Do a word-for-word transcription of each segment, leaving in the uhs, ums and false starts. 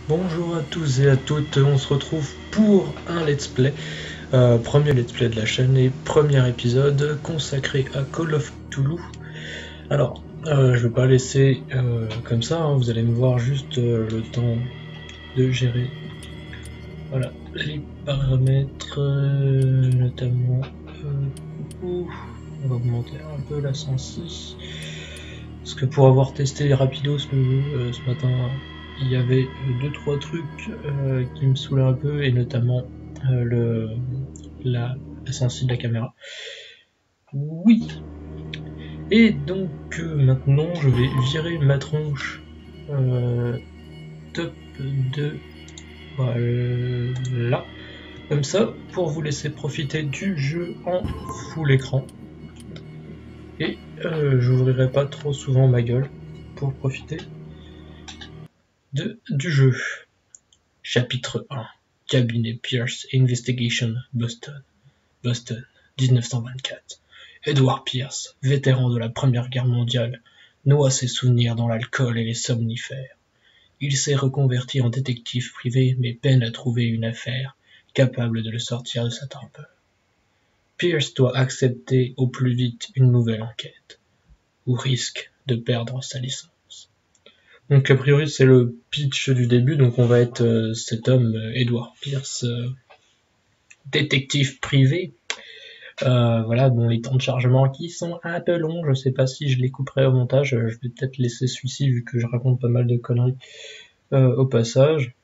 Bonjour à tous et à toutes, on se retrouve pour un let's play, euh, premier let's play de la chaîne et premier épisode consacré à Call of Cthulhu. Alors, euh, je vais pas laisser euh, comme ça, hein, vous allez me voir juste euh, le temps de gérer voilà, les paramètres, euh, notamment, euh, on va augmenter un peu la sensi, parce que pour avoir testé rapidos le jeu euh, ce matin, il y avait deux trois trucs euh, qui me saoulaient un peu, et notamment euh, le la, la sensi de la caméra. Oui. Et donc euh, maintenant je vais virer ma tronche euh, top de voilà, comme ça, pour vous laisser profiter du jeu en full écran. Et euh, j'ouvrirai pas trop souvent ma gueule pour profiter de, du jeu. Chapitre un. Cabinet Pierce Investigation, Boston. Boston, dix-neuf cent vingt-quatre. Edward Pierce, vétéran de la Première Guerre mondiale, noie ses souvenirs dans l'alcool et les somnifères. Il s'est reconverti en détective privé, mais peine à trouver une affaire capable de le sortir de sa torpeur. Pierce doit accepter au plus vite une nouvelle enquête, ou risque de perdre sa licence. Donc a priori c'est le pitch du début, donc on va être euh, cet homme, euh, Edward Pierce, euh, détective privé, euh, voilà, dont les temps de chargement qui sont un peu longs, je sais pas si je les couperai au montage, je vais peut-être laisser celui-ci vu que je raconte pas mal de conneries euh, au passage,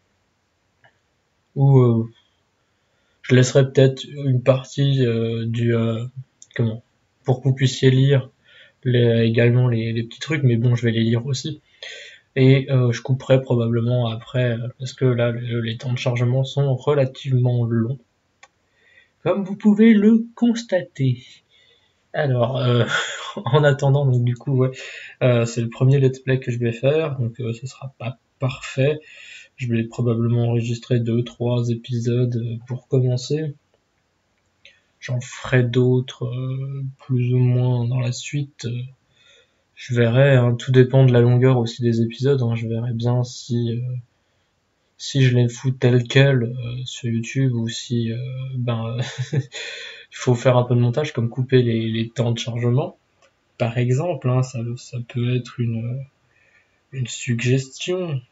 ou euh, je laisserai peut-être une partie euh, du... Euh, comment pour que vous puissiez lire les, également les, les petits trucs, mais bon je vais les lire aussi. Et euh, je couperai probablement après, parce que là les temps de chargement sont relativement longs, comme vous pouvez le constater. Alors, euh, en attendant, donc du coup, ouais, euh, c'est le premier let's play que je vais faire, donc euh, ce sera pas parfait. Je vais probablement enregistrer deux, trois épisodes pour commencer. J'en ferai d'autres euh, plus ou moins dans la suite. Je verrai, hein, tout dépend de la longueur aussi des épisodes, hein, je verrai bien si euh, si je les fous tels quels euh, sur YouTube, ou si euh, ben il faut faire un peu de montage, comme couper les, les temps de chargement, par exemple, hein, ça, ça peut être une, une suggestion.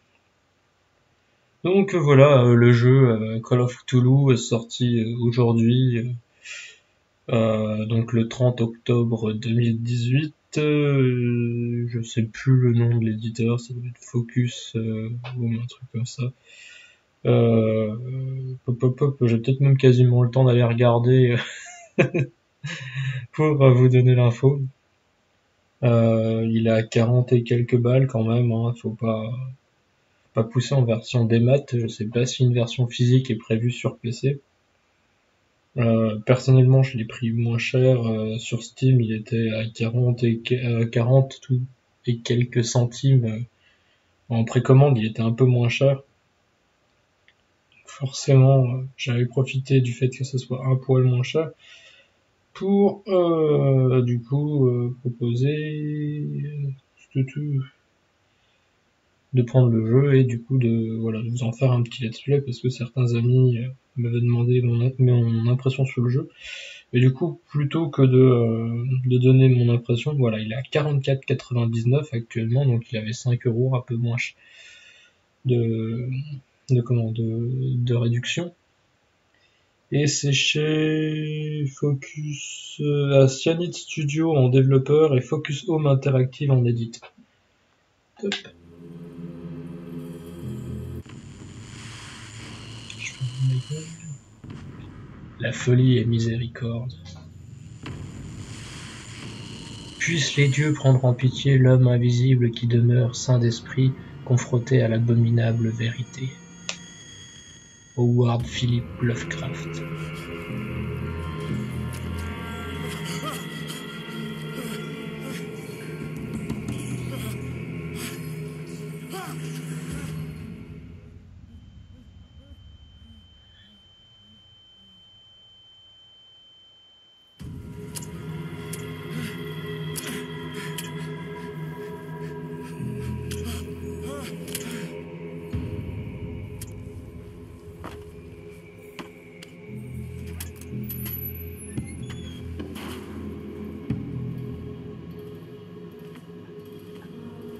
Donc voilà, euh, le jeu euh, Call of Cthulhu est sorti euh, aujourd'hui, euh, donc le trente octobre deux mille dix-huit. Euh, je sais plus le nom de l'éditeur, ça doit être Focus euh, ou un truc comme ça. Euh, pop, pop, pop, j'ai peut-être même quasiment le temps d'aller regarder pour euh, vous donner l'info. Euh, il a quarante et quelques balles quand même, hein, faut pas, pas pousser en version démat. Je sais pas si une version physique est prévue sur P C. Euh, personnellement, je l'ai pris moins cher euh, sur Steam, il était à quarante et euh, quarante tout et quelques centimes euh, en précommande, il était un peu moins cher. Forcément, euh, j'avais profité du fait que ce soit un poil moins cher pour euh, du coup euh, proposer euh, de prendre le jeu et du coup de voilà de vous en faire un petit let's play, parce que certains amis euh, m'avaient demandé mon, mon impression sur le jeu, et du coup plutôt que de, euh, de donner mon impression, voilà, il est à quarante-quatre quatre-vingt-dix-neuf actuellement, donc il avait cinq euros, un peu moins de de comment de, de réduction. Et c'est chez Focus euh, à Cyanide Studio en développeur et Focus Home Interactive en éditeur. Top. La folie est miséricorde. Puissent les dieux prendre en pitié l'homme invisible qui demeure saint d'esprit, confronté à l'abominable vérité. Howard Philip Lovecraft.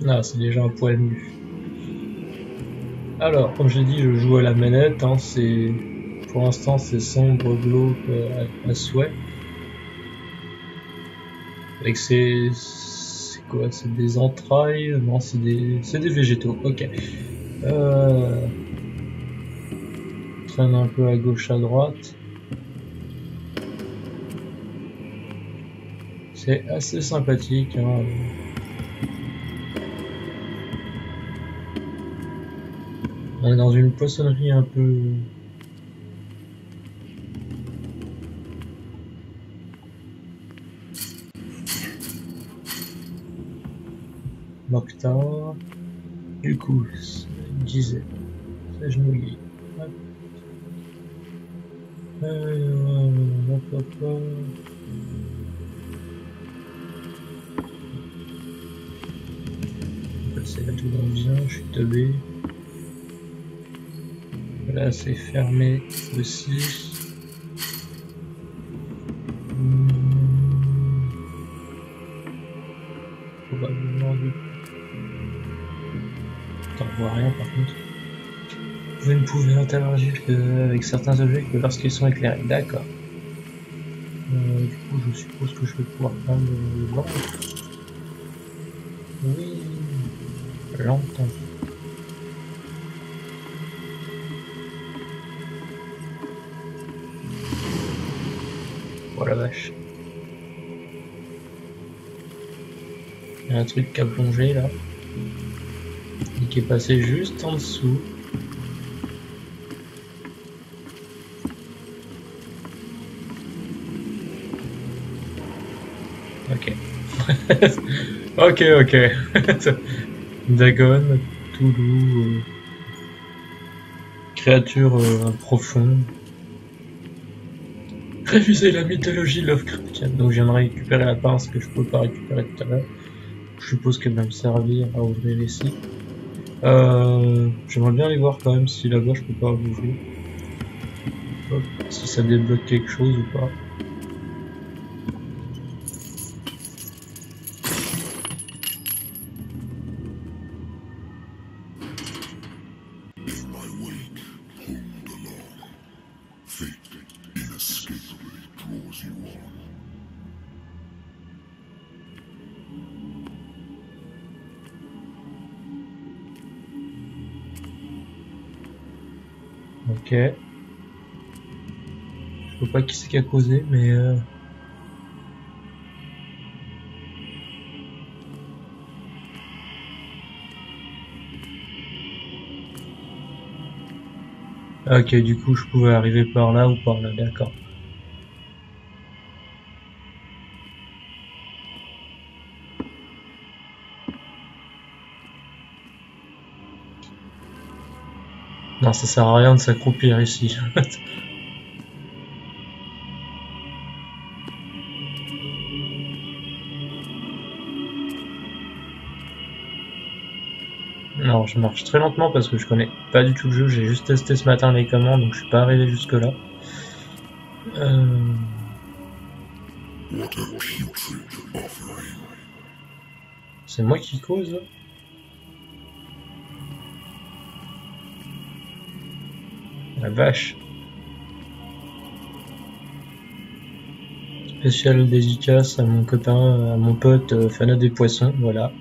Ah, c'est déjà un poil mieux. Alors, comme j'ai dit, je joue à la manette. Hein, c'est pour l'instant c'est sombre, glauque à, à souhait. Avec ces, c'est quoi? C'est des entrailles? Non, c'est des, c'est des végétaux. Ok. Euh... Traîne un peu à gauche, à droite. C'est assez sympathique. Hein. On est dans une poissonnerie un peu... Mokhtar. Du coup, je disais, ça je me lis. Hop. Euh, hop, hop, hop. C'est là tout dans bien, je suis teubé. Là c'est fermé aussi. Hmm. Probablement du... T'en vois rien par contre. Vous ne pouvez interagir que avec certains objets que lorsqu'ils sont éclairés. D'accord. Euh, du coup je suppose que je vais pouvoir prendre le vent. Oui. Longtemps. Oh la vache. Il y a un truc qui a plongé là. Et qui est passé juste en dessous. Ok. ok, ok. Dagon, Toulouse, euh, créature euh, profonde. Réviser la mythologie Lovecraftienne. Donc je viens de récupérer la pince que je peux pas récupérer tout à l'heure. Je suppose qu'elle va me servir à ouvrir ici. Euh, J'aimerais bien aller voir quand même si là-bas je peux pas ouvrir. Hop, si ça débloque quelque chose ou pas. Ok. Je sais pas qui c'est qui a causé, mais... Euh... Ok, du coup je pouvais arriver par là ou par là, d'accord. Non, ça sert à rien de s'accroupir ici. Non, je marche très lentement parce que je connais pas du tout le jeu, j'ai juste testé ce matin les commandes, donc je suis pas arrivé jusque là. Euh... C'est moi qui cause là? La vache. Spécial dédicace à mon copain, à mon pote euh, fanat des poissons, voilà.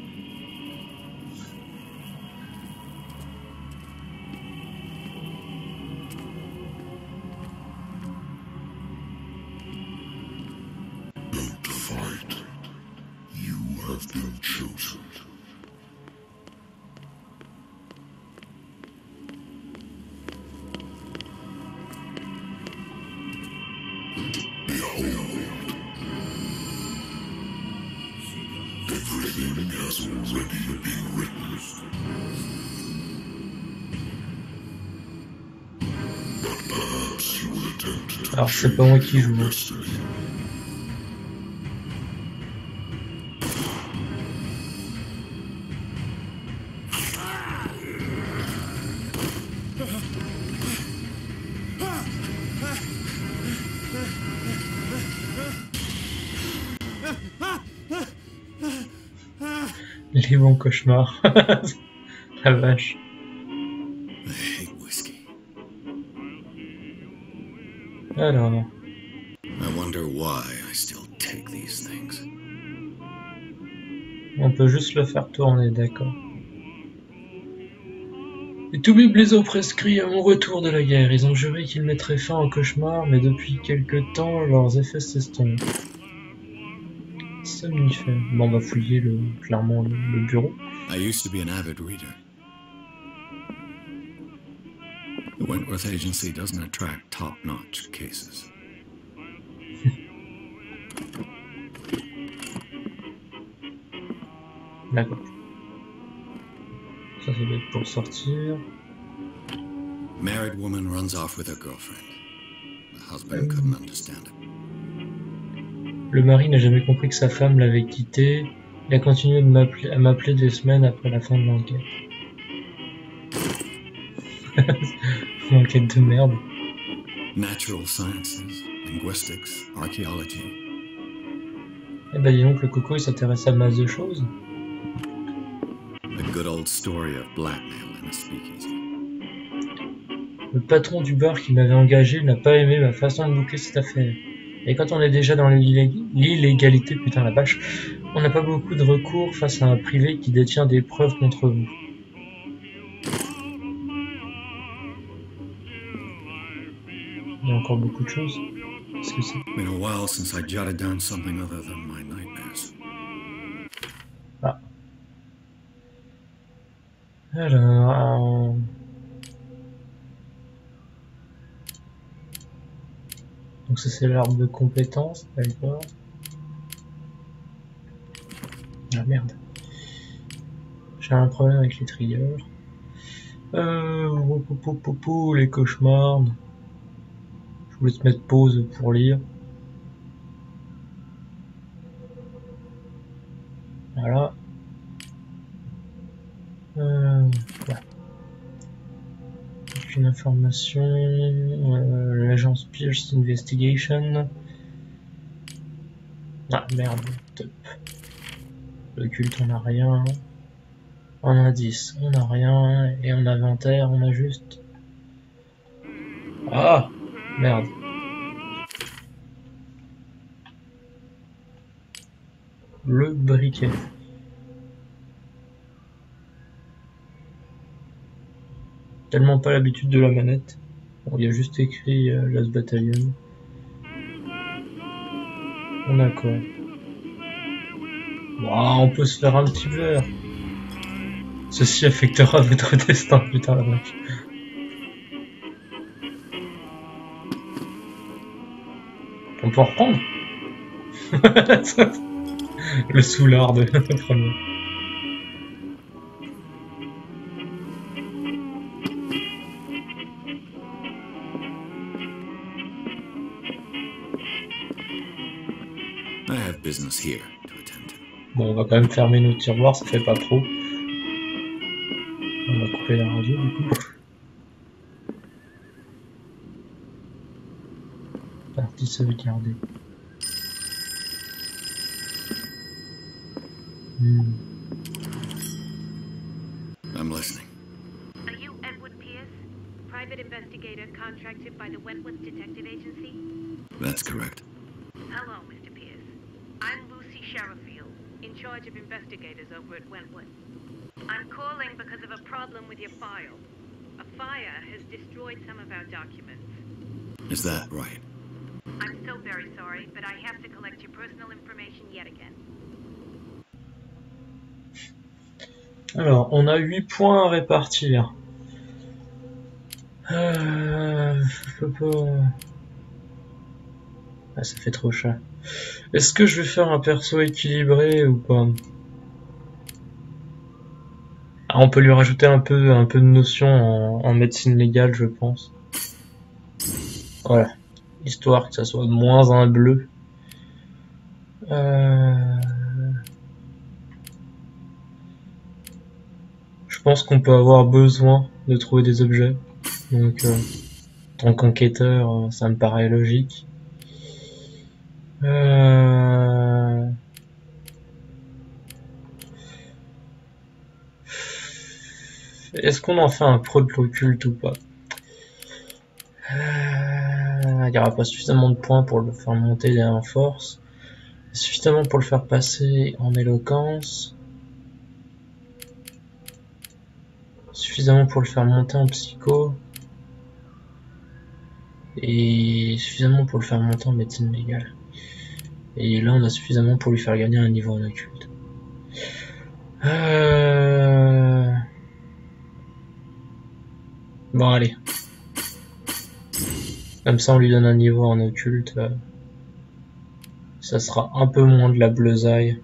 Alors c'est pas moi qui joue. Les bons cauchemars. La vache. I hate whiskey. Alors, I wonder why I still take these things. on peut juste le faire tourner, d'accord. Les Toubib les ont prescrits à mon retour de la guerre. Ils ont juré qu'ils mettraient fin aux cauchemars, mais depuis quelque temps, leurs effets s'estompent. Somnifère. Bon, on va fouiller le, clairement le, le bureau. I used to be an avid reader. The Wentworth Agency doesn't attract top-notch cases. D'accord. Ça, ça doit être pour sortir. Married woman runs off with her girlfriend. The husband couldn't understand it. Le mari n'a jamais compris que sa femme l'avait quitté. Il a continué de m'appeler, à m'appeler deux semaines après la fin de l'enquête. Enquête de merde. Natural sciences, linguistics, archaeology. Eh ben dis donc, le coco il s'intéresse à masse de choses. A good old story of blackmail in a speakeasy. Le patron du bar qui m'avait engagé n'a pas aimé ma façon de boucler cette affaire. Et quand on est déjà dans l'illégalité, putain la vache, on n'a pas beaucoup de recours face à un privé qui détient des preuves contre vous. Il y a encore beaucoup de choses. Qu'est-ce que c'est? Been a while since I jotted down something other than my nightmares. Ah. Alors... Donc ça c'est l'arbre de compétences, d'accord. Ah merde. J'ai un problème avec les triggers. Euh... Pou, pou, pou, les cauchemars. Je voulais te mettre pause pour lire. Voilà. Euh... Ouais. Une information, euh, l'agence Pierce Investigation. Ah merde, top. Le culte on a rien. En indice on a rien. Et en inventaire on a juste... Ah merde. Le briquet. Tellement pas l'habitude de la manette. Bon, il y a juste écrit euh, Last Battalion. On a quoi? Wow, on peut se faire un petit verre. Ceci affectera votre destin, putain la vache. On peut en reprendre. Le soulard de la première. I have business here to attend to. Bon, on va quand même fermer nos tiroirs, ça fait pas trop. On va couper la radio du coup. Partie sauvegarder. Hmm. I'm listening. Are you Edward Pierce, private investigator contracted by the Wentworth Detective Agency? That's correct. Hello, Mister Pierce. I'm Lucy Sherifield, in charge of investigators over at Wentworth. I'm calling because of a problem with your file. A fire has destroyed some of our documents. Is that right? I'm so very sorry, but I have to collect your personal information yet again. Alors, on a huit points à répartir. Euh... Ah, ça fait trop cher. Est-ce que je vais faire un perso équilibré ou pas? Ah, on peut lui rajouter un peu, un peu de notion en, en médecine légale, je pense. Voilà. Histoire que ça soit moins un bleu. Euh... Je pense qu'on peut avoir besoin de trouver des objets. Donc, euh, en tant qu'enquêteur, ça me paraît logique. Euh... Est-ce qu'on en fait un pro de l'occulte ou pas? euh, Il n'y aura pas suffisamment de points pour le faire monter en force. Suffisamment pour le faire passer en éloquence. Suffisamment pour le faire monter en psycho. Et suffisamment pour le faire monter en médecine légale. Et là on a suffisamment pour lui faire gagner un niveau en occulte. Euh... Bon allez. Comme ça on lui donne un niveau en occulte. Euh... Ça sera un peu moins de la bleusaille.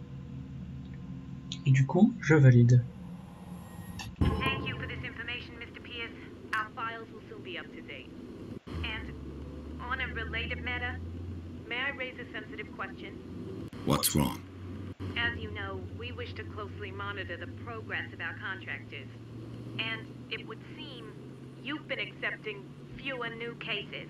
Et du coup, je valide. Thank you for this information, Mister Pierce. Our files will soon be up to date. And on a related matter, may I raise a sensitive question? What's wrong? As you know, we wish to closely monitor the progress of our contractors. And it would seem you've been accepting fewer new cases.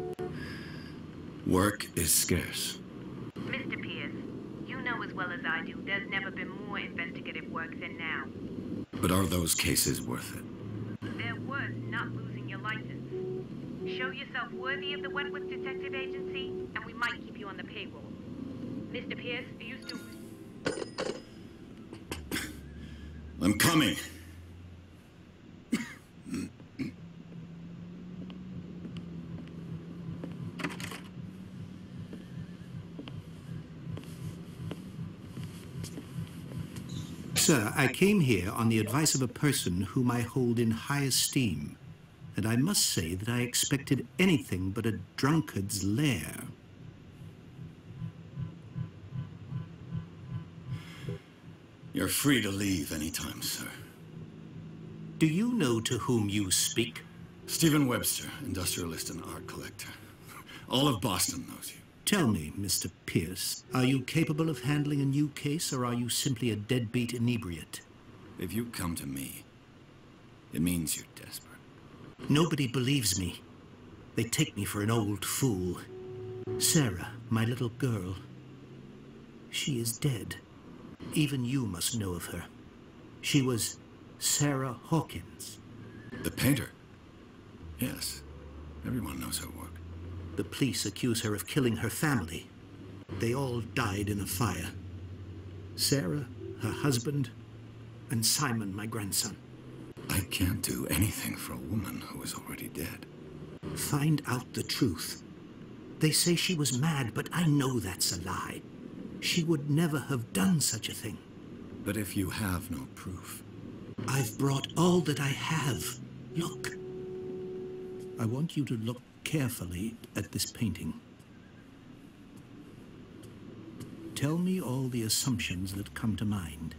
Work is scarce. Mister Pierce, you know as well as I do, there's never been more investigative work than now. But are those cases worth it? They're worth not losing your license. Show yourself worthy of the Wentworth Detective Agency, and we might keep you on the payroll. Mister Pierce, are you still... I'm coming. Sir, I came here on the advice of a person whom I hold in high esteem, and I must say that I expected anything but a drunkard's lair. You're free to leave anytime, sir. Do you know to whom you speak? Stephen Webster, industrialist and art collector. All of Boston knows you. Tell me, Mister Pierce, are you capable of handling a new case, or are you simply a deadbeat inebriate? If you come to me, it means you're desperate. Nobody believes me. They take me for an old fool. Sarah, my little girl, she is dead. Even you must know of her. She was Sarah Hawkins. The painter? Yes. Everyone knows her work. The police accuse her of killing her family. They all died in a fire. Sarah, her husband, and Simon, my grandson. I can't do anything for a woman who is already dead. Find out the truth. They say she was mad, but I know that's a lie. She would never have done such a thing. But if you have no proof... I've brought all that I have. Look. I want you to look carefully at this painting. Tell me all the assumptions that come to mind.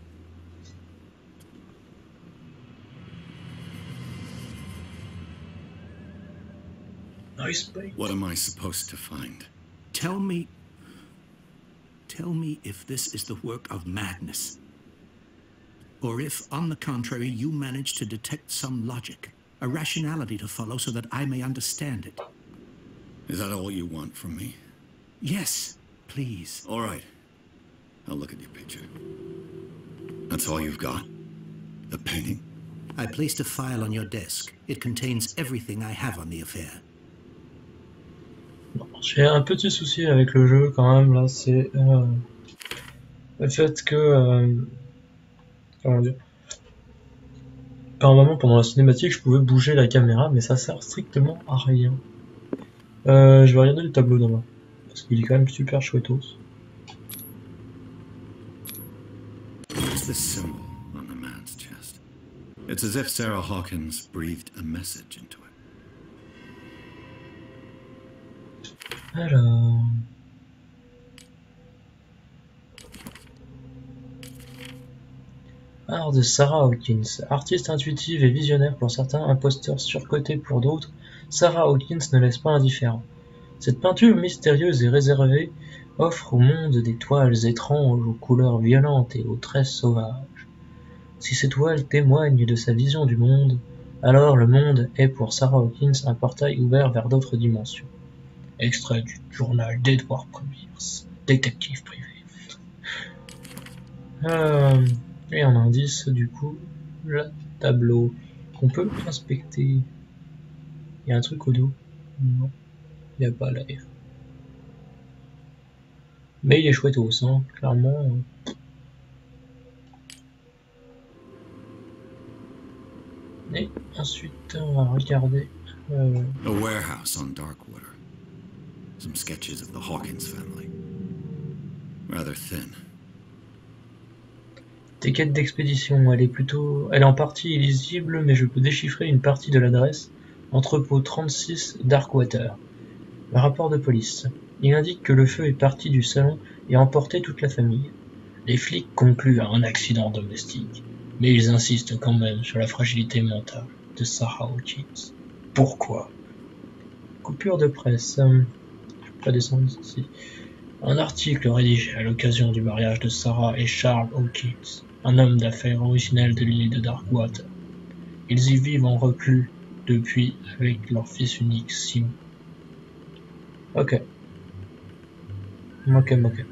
Nice paint. What am I supposed to find? Tell me... Tell me if this is the work of madness. Or if, on the contrary, you manage to detect some logic, a rationality to follow so that I may understand it. Is that all you want from me? Yes, please. All right. I'll look at your picture. That's all you've got? The painting? I placed a file on your desk. It contains everything I have on the affair. J'ai un petit souci avec le jeu quand même là, c'est euh, le fait que euh, comment dire, par un moment pendant la cinématique je pouvais bouger la caméra mais ça sert strictement à rien. Euh, je vais regarder le tableau d'en bas parce qu'il est quand même super chouettos. What's this symbol on the man's chest? It's as if Sarah Hawkins breathed a message into it. Alors... Art de Sarah Hawkins. Artiste intuitive et visionnaire pour certains, imposteur surcoté pour d'autres, Sarah Hawkins ne laisse pas indifférent. Cette peinture mystérieuse et réservée offre au monde des toiles étranges aux couleurs violentes et aux traits sauvages. Si ces toiles témoignent de sa vision du monde, alors le monde est pour Sarah Hawkins un portail ouvert vers d'autres dimensions. Extrait du journal d'Edward Pierce, détective privé. Euh, et en indice, du coup, la tableau qu'on peut inspecter. Il y a un truc au dos? Non, il n'y a pas l'air. Mais il est chouette au sein, clairement. Et ensuite, on va regarder. Euh... A warehouse on Darkwater. Some sketches of the Hawkins family. Rather thin. Tes quêtes d'expédition, elle est plutôt, elle est en partie illisible, mais je peux déchiffrer une partie de l'adresse. Entrepôt trente-six Darkwater. Le rapport de police. Il indique que le feu est parti du salon et a emporté toute la famille. Les flics concluent à un accident domestique, mais ils insistent quand même sur la fragilité mentale de Sarah Hawkins. Pourquoi? Coupure de presse. Euh, je peux pas descendre ici. Un article rédigé à l'occasion du mariage de Sarah et Charles Hawkins, un homme d'affaires originel de l'île de Darkwater. Ils y vivent en reclus depuis avec leur fils unique Sim. Ok. Ok, ok.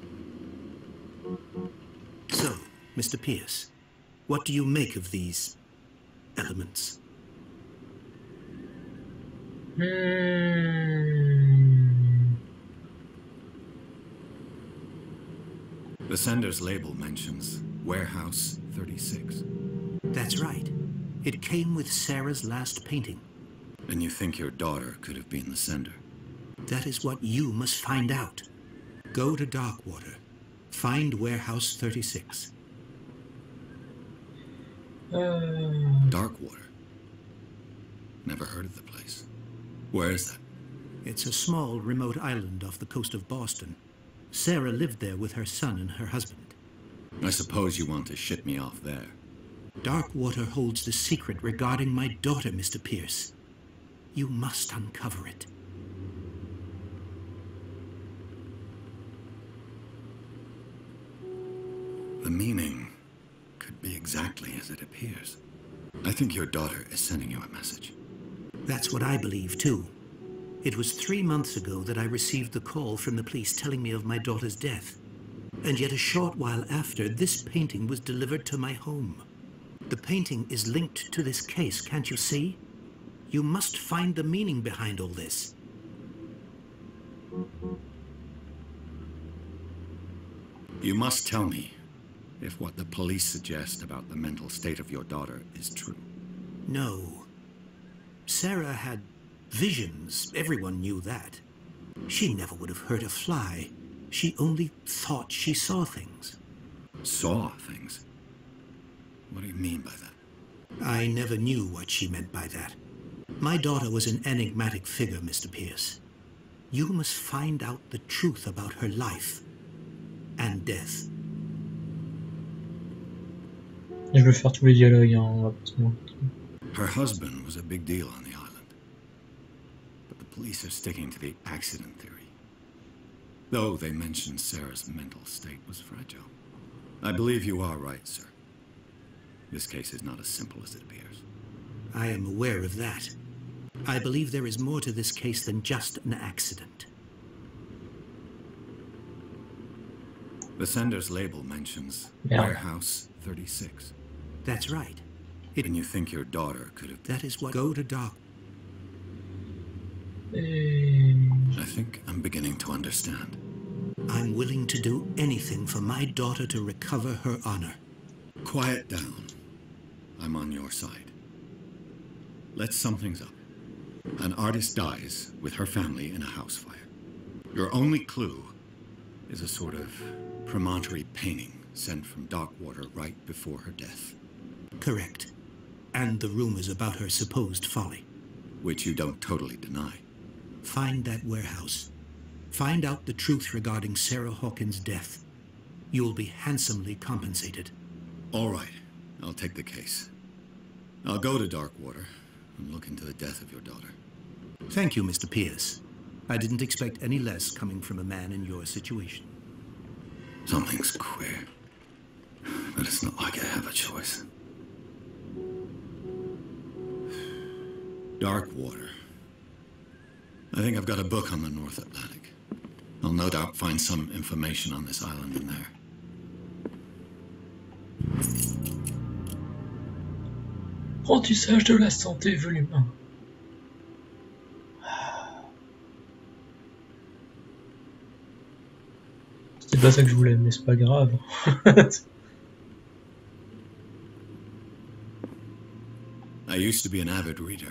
So, Mister Pierce, what do you make of these elements? Hmm. The sender's label mentions Warehouse thirty-six. That's right. It came with Sarah's last painting. And you think your daughter could have been the sender? That is what you must find out. Go to Darkwater. Find Warehouse thirty-six. Euh... Darkwater? Never heard of the place. Where is that? It's a small, remote island off the coast of Boston. Sarah lived there with her son and her husband. I suppose you want to ship me off there. Darkwater holds the secret regarding my daughter, Mister Pierce. You must uncover it. The meaning could be exactly as it appears. I think your daughter is sending you a message. That's what I believe, too. It was three months ago that I received the call from the police telling me of my daughter's death. And yet a short while after, this painting was delivered to my home. The painting is linked to this case, can't you see? You must find the meaning behind all this. You must tell me if what the police suggest about the mental state of your daughter is true. No. Sarah had visions. Everyone knew that. She never would have hurt a fly. She only thought she saw things. Saw things? What do you mean by that? I never knew what she meant by that. My daughter was an enigmatic figure, Mister Pierce. You must find out the truth about her life and death. Je vais faire tous les dialogues, hein, on va pas se mentir. Her husband was a big deal on the island. But the police are sticking to the accident theory. Though they mentioned Sarah's mental state was fragile. I believe you are right, sir. This case is not as simple as it appears. I am aware of that. I believe there is more to this case than just an accident. The sender's label mentions Yeah. Warehouse thirty-six. That's right. It, And you think your daughter could have... that is what... Go to Dark... Et... I think I'm beginning to understand. I'm willing to do anything for my daughter to recover her honor. Quiet down. I'm on your side. Let's sum things up. An artist dies with her family in a house fire. Your only clue is a sort of promontory painting sent from Darkwater right before her death. Correct. And the rumors about her supposed folly. Which you don't totally deny. Find that warehouse. Find out the truth regarding Sarah Hawkins' death. You'll be handsomely compensated. All right, I'll take the case. I'll go to Darkwater and look into the death of your daughter. Thank you, Mister Pierce. I didn't expect any less coming from a man in your situation. Something's queer. But it's not like I have a choice. Darkwater. I think I've got a book on the North Atlantic. I'll no doubt find some information on this island in there. Apprentissage de la santé, volume un. C'était pas ça que je voulais, mais c'est pas grave. I used to be an avid reader.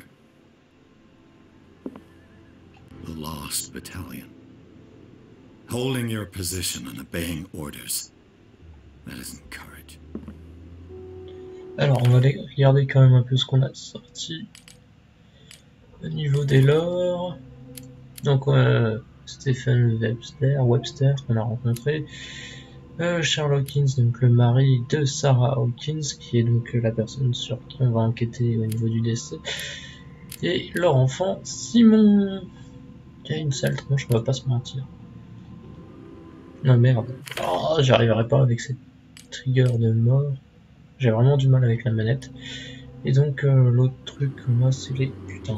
The Lost Battalion. Holding your position and obeying orders. That isn't courage. Alors, on va aller regarder quand même un peu ce qu'on a sorti. Au niveau des lores. Donc, euh, Stephen Webster, Webster qu'on a rencontré. Euh, Charles Hawkins, donc le mari de Sarah Hawkins, qui est donc la personne sur qui on va enquêter au niveau du décès. Et leur enfant, Simon, qui a une sale tronche, on va pas se mentir. Non merde, oh, j'arriverai pas avec cette trigger de mort. J'ai vraiment du mal avec la manette. Et donc euh, l'autre truc, moi, c'est les putains.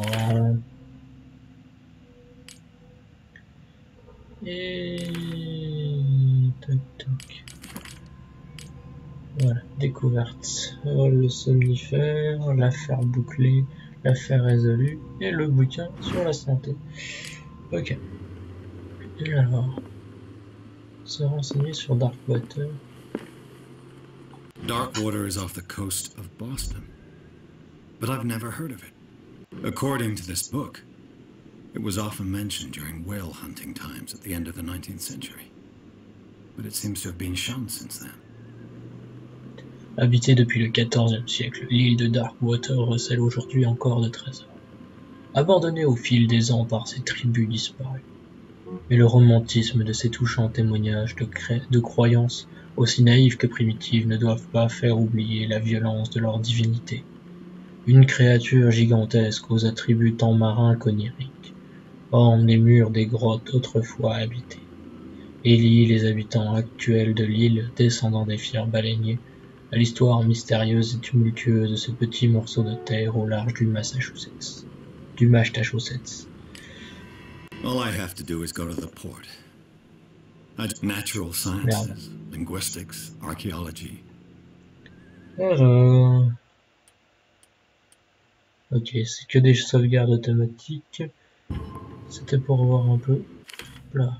Et toc toc. Voilà, découverte. Euh, le somnifère, l'affaire bouclée, l'affaire résolue et le bouquin sur la santé. Ok. Et alors, se renseigner sur Darkwater. Darkwater is off the coast of Boston, but I've never heard of it. According to this book, it was often mentioned during whale hunting times at the end of the nineteenth century, but it seems to have been shunned since then. Habitée depuis le quatorzième siècle, l'île de Darkwater recèle aujourd'hui encore de trésors. Abandonnée au fil des ans par ses tribus disparues. Mais le romantisme de ces touchants témoignages de, de croyances aussi naïves que primitives ne doivent pas faire oublier la violence de leur divinité. Une créature gigantesque aux attributs tant marins qu'oniriques, orne les murs des grottes autrefois habitées, élie les habitants actuels de l'île descendant des fiers baleiniers, à l'histoire mystérieuse et tumultueuse de ce petit morceau de terre au large du Massachusetts. Du Massachusetts. All I have to do is go to the port. I natural sciences, Merde. linguistics, archaeology. Alors... Ok, c'est que des sauvegardes automatiques. C'était pour voir un peu. Là.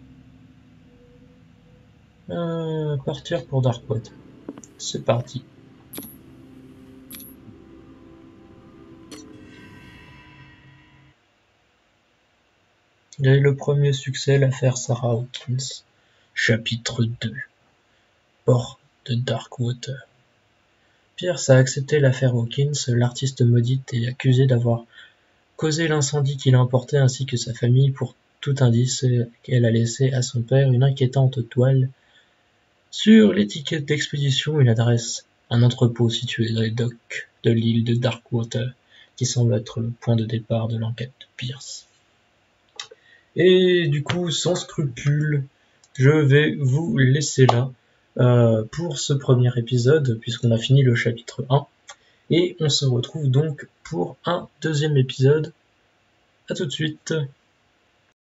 Euh, partir pour Darkwater. C'est parti. Il y a eu le premier succès, l'affaire Sarah Hawkins. Chapitre deux. Port de Darkwater. Pierce a accepté l'affaire Hawkins, l'artiste maudite et accusée d'avoir causé l'incendie qu'il a emporté ainsi que sa famille. Pour tout indice, qu'elle a laissé à son père une inquiétante toile. Sur l'étiquette d'expédition, il adresse un entrepôt situé dans les docks de l'île de Darkwater, qui semble être le point de départ de l'enquête de Pierce. Et du coup, sans scrupule, je vais vous laisser là euh, pour ce premier épisode, puisqu'on a fini le chapitre un. Et on se retrouve donc pour un deuxième épisode. À tout de suite.